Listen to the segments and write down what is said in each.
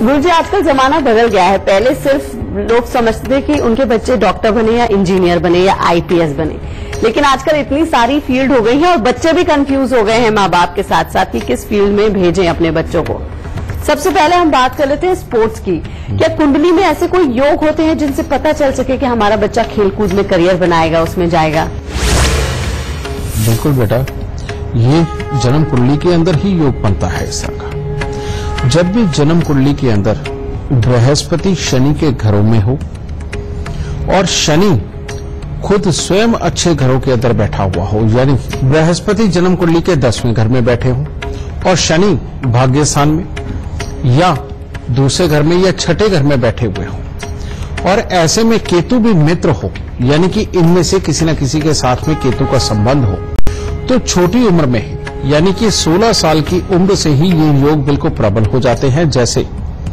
गुरुजी, आजकल जमाना बदल गया है। पहले सिर्फ लोग समझते थे कि उनके बच्चे डॉक्टर बने या इंजीनियर बने या आईपीएस बने, लेकिन आजकल इतनी सारी फील्ड हो गई है और बच्चे भी कंफ्यूज हो गए हैं माँ बाप के साथ साथ कि किस फील्ड में भेजें अपने बच्चों को। सबसे पहले हम बात कर लेते हैं स्पोर्ट्स की। क्या कुंडली में ऐसे कोई योग होते हैं जिनसे पता चल सके कि हमारा बच्चा खेलकूद में करियर बनाएगा, उसमें जाएगा? बिल्कुल बेटा, ये जन्म कुंडली के अंदर ही योग बनता है इसका। जब भी जन्म कुंडली के अंदर बृहस्पति शनि के घरों में हो और शनि खुद स्वयं अच्छे घरों के अंदर बैठा हुआ हो, यानी बृहस्पति जन्म कुंडली के 10वें घर में बैठे हो और शनि भाग्य स्थान में या दूसरे घर में या छठे घर में बैठे हुए हो और ऐसे में केतु भी मित्र हो, यानी कि इनमें से किसी न किसी के साथ में केतु का संबंध हो, तो छोटी उम्र में यानी कि 16 साल की उम्र से ही ये योग बिल्कुल प्रबल हो जाते हैं। जैसे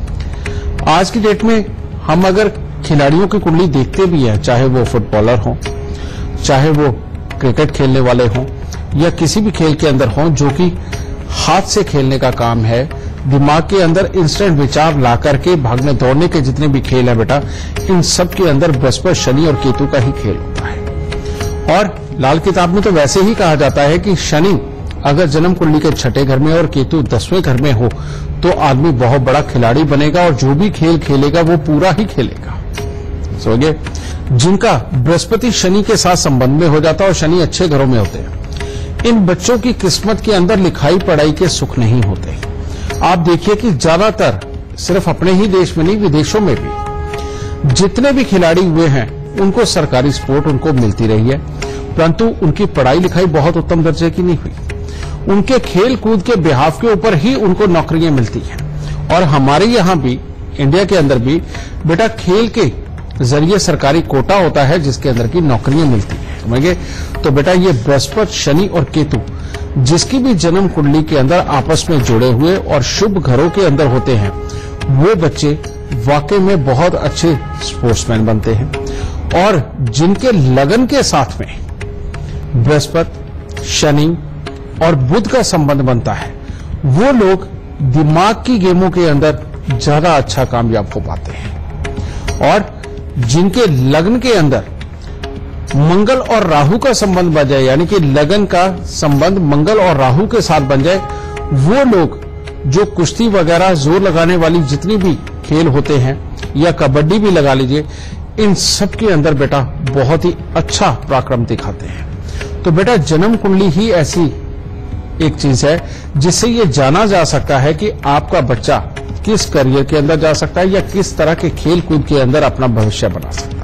आज की डेट में हम अगर खिलाड़ियों की कुंडली देखते भी हैं, चाहे वो फुटबॉलर हों, चाहे वो क्रिकेट खेलने वाले हों या किसी भी खेल के अंदर हों जो कि हाथ से खेलने का काम है, दिमाग के अंदर इंस्टेंट विचार ला करके भागने दौड़ने के जितने भी खेल है बेटा, इन सब के अंदर बृहस्पति शनि और केतु का ही खेल होता है। और लाल किताब में तो वैसे ही कहा जाता है कि शनि अगर जन्म कुंडली के छठे घर में और केतु 10वें घर में हो तो आदमी बहुत बड़ा खिलाड़ी बनेगा और जो भी खेल खेलेगा वो पूरा ही खेलेगा। समझिए, जिनका बृहस्पति शनि के साथ संबंध में हो जाता है और शनि अच्छे घरों में होते हैं, इन बच्चों की किस्मत के अंदर लिखाई पढ़ाई के सुख नहीं होते। आप देखिए कि ज्यादातर सिर्फ अपने ही देश में नहीं, विदेशों में भी जितने भी खिलाड़ी हुए हैं उनको सरकारी सपोर्ट उनको मिलती रही है, परंतु उनकी पढ़ाई लिखाई बहुत उत्तम दर्जे की नहीं हुई। उनके खेल कूद के बिहाफ के ऊपर ही उनको नौकरियां मिलती हैं। और हमारे यहां भी, इंडिया के अंदर भी बेटा, खेल के जरिए सरकारी कोटा होता है जिसके अंदर की नौकरियां मिलती हैं। समझिए, तो बेटा ये बृहस्पति शनि और केतु जिसकी भी जन्म कुंडली के अंदर आपस में जुड़े हुए और शुभ घरों के अंदर होते हैं, वो बच्चे वाकई में बहुत अच्छे स्पोर्ट्समैन बनते हैं। और जिनके लगन के साथ में बृहस्पति शनि और बुध का संबंध बनता है, वो लोग दिमाग की गेमों के अंदर ज्यादा अच्छा कामयाब हो पाते हैं। और जिनके लग्न के अंदर मंगल और राहु का संबंध बन जाए, यानी कि लगन का संबंध मंगल और राहु के साथ बन जाए, वो लोग जो कुश्ती वगैरह जोर लगाने वाली जितनी भी खेल होते हैं या कबड्डी भी लगा लीजिए, इन सब के अंदर बेटा बहुत ही अच्छा पराक्रम दिखाते हैं। तो बेटा जन्म कुंडली ही ऐसी एक चीज है जिससे ये जाना जा सकता है कि आपका बच्चा किस करियर के अंदर जा सकता है या किस तरह के खेल कूद के अंदर अपना भविष्य बना सकता है।